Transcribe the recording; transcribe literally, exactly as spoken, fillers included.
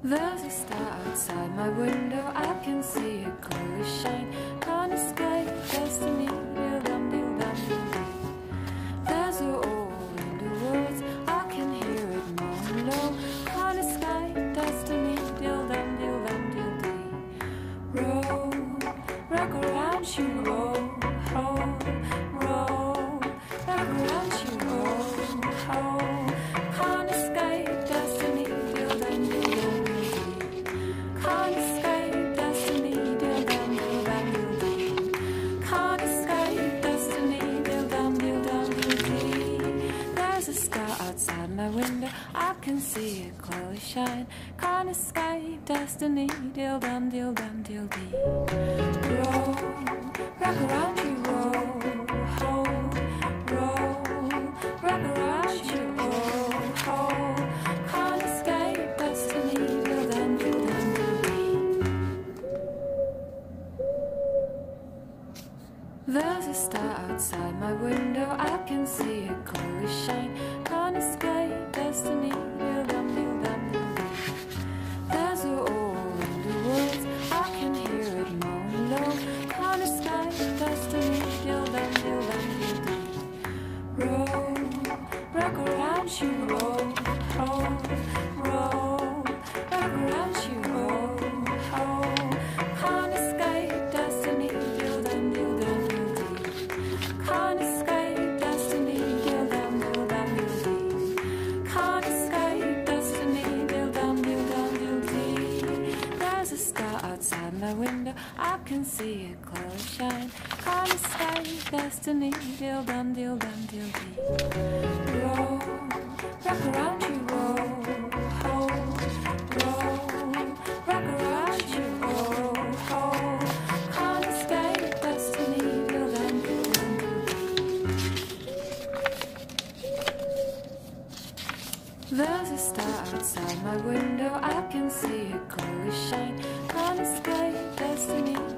There's a star outside my window, I can see it clearly shine. Can't escape destiny, dil-dum, dil-dum, dil-dum. There's a hole in the woods, I can hear it moan low. Can't escape destiny, dil-dum, dil-dum, dil-dum. Roll, rock around you, roll, roll, roll, rock around you, roll, roll. Can't escape destiny, dil-dum, dil-dum. Can't escape destiny, dil-dum, dil-dum, dil-dum. Can't escape destiny, dil-dum, dil-dum, dil-dum. There's a star outside my window, I can see it clearly shine. Can't escape destiny, dil-dum, dil-dum, dil-dum. Roll, rock around you, roll, roll, roll, rock around you, roll, roll. Can't escape destiny, dil-dum, dil-dum, dil-dum. There's a star outside my window, I can see it clearly shine. Can't escape destiny, dil-dum, dil-dum, dil-dum. There's a hole in the woods, I can hear it moan low. Can't escape destiny, dil-dum, dil-dum, dil-dum. Roll, rock around you, roll, roll, roll, rock around you, roll, roll. Can't escape destiny, dil-dum, dil-dum, dil-dum. Can't escape destiny, dil-dum, dil-dum, dil-dum. Can't escape destiny, dil-dum, dil-dum, dil-dum. There's a star outside my window, I can see it clearly shine. Can't escape destiny, dil-dum, dil-dum, dil-dum. Roll, rock around you, roll, roll, roll, rock around you, roll, roll. Can't escape destiny, dil-dum, dil-dum, dil-dum. There's a star outside my window, I can see it clearly shine. Can't escape destiny,